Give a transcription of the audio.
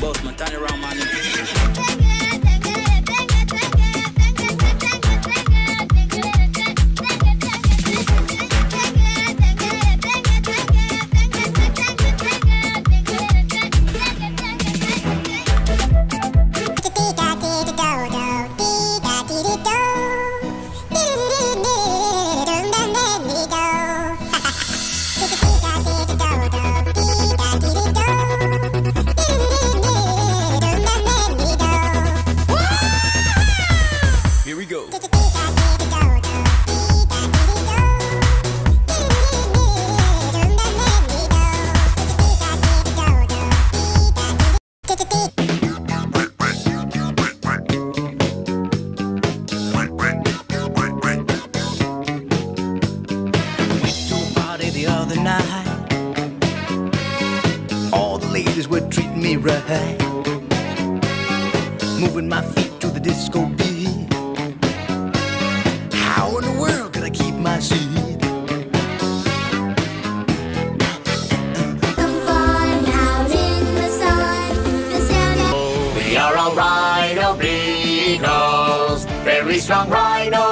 boss, man, turn around, man. Here we go. The other night, all the ladies were treating me right, moving my feet to the disco beat. How in the world could I keep my seat? I'm flying out in the sun, the sound. We are all rhino beagles, very strong rhino